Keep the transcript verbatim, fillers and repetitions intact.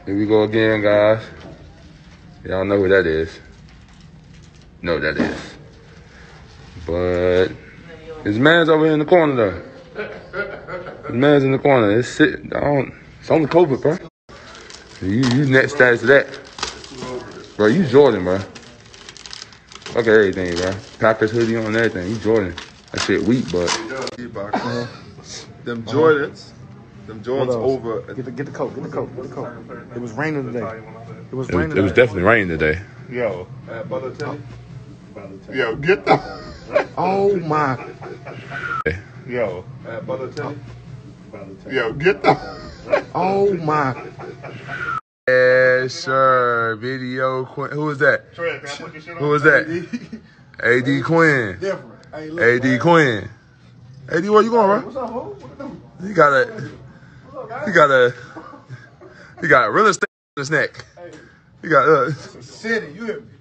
Here we go again, guys. Y'all know who that is. Know who that is. But his man's over here in the corner, though. His man's in the corner. It's sitting. I don't. It's only COVID, bro. You, you next status to that. Bro, you Jordan, bro. Fuck everything, bro. Packers hoodie on and everything. You Jordan. That shit weak, but. Uh-huh. Them Jordans. Them Jordans over. Get the, get the coat. Get the coat. Get the coat. It was raining today. It was It raining was, it was today. definitely raining today. Yo. Yo, get the. Oh, my. Yo. Yo, get the. Oh, my. Yes, sir. Video Quinn. Who was that? Who was that? A D Quinn. A D Quinn. A D, where you going, bro? You got a, you got a, you got a real estate on his neck. You got uh. City, you hear me?